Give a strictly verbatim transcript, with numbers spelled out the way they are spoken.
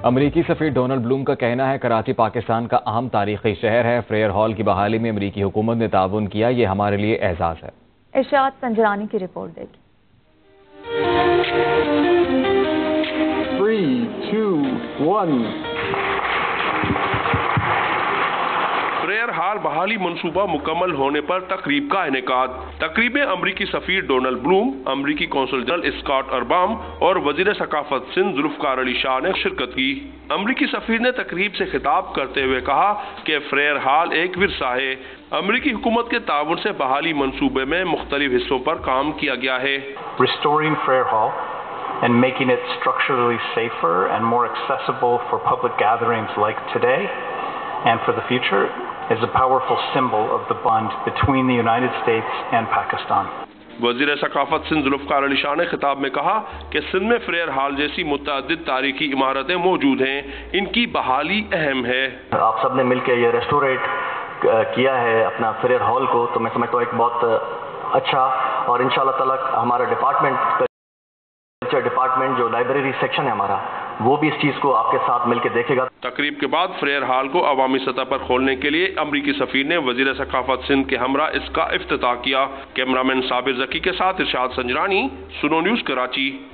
امریکی سفیر ڈونلڈ بلوم کا کہنا ہے کراچی پاکستان کا اہم تاریخی شہر ہے. فریئر ہال کی بحالی میں امریکی حکومت نے تعاون کیا, یہ ہمارے لیے اعزاز ہے. ارشاد پنجرانی کی رپورٹ دیکھیں. three, two, one. Frere Hall بحالی منصوبہ مکمل ہونے پر تقریب کا انعقاد. تقریب میں امریکی سفیر ڈونلڈ بلوم, امریکی قونصل جنرل اسکاٹ اربام اور وزیر ثقافت سندھ ذوالفقار علی شاہ نے شرکت کی. امریکی سفیر نے تقریب سے خطاب کرتے ہوئے کہا کہ فریئر ہال ایک ورثہ ہے. امریکی حکومت کے تعاون سے بحالی منصوبے میں مختلف حصوں پر کام کیا گیا ہے. Restoring Frere Hall and making it structurally safer and more accessible for public gatherings like today and for the future is a powerful symbol of the bond between the United States and Pakistan. وزیر ثقافت سندھ ذوالفقار علی شاہ نے خطاب میں کہا کہ سندھ میں Frere hall جیسی متعدد تاریخی عمارتیں موجود ہیں, ان کی بحالی اہم ہے. آپ سب نے مل کے یہ ریسٹوریٹ کیا ہے اپنا فریئر ہال کو, تو میں سمجھتا ہوں ایک بہت اچھا, اور انشاءاللہ تعالی ہمارا ڈپارٹمنٹ کلچر ڈپارٹمنٹ جو لائبریری سیکشن ہے ہمارا, وہ بھی اس چیز کو آپ کے ساتھ مل کے دیکھے گا. تقریب کے بعد فریئر ہال کو عوامی سطح پر کھولنے کے لیے امریکی سفیر نے وزیر ثقافت سندھ کے ہمراہ اس کا افتتاح کیا. کیمرامین صابر ذکی کے ساتھ ارشاد سنجرانی, سنو نیوز کراچی.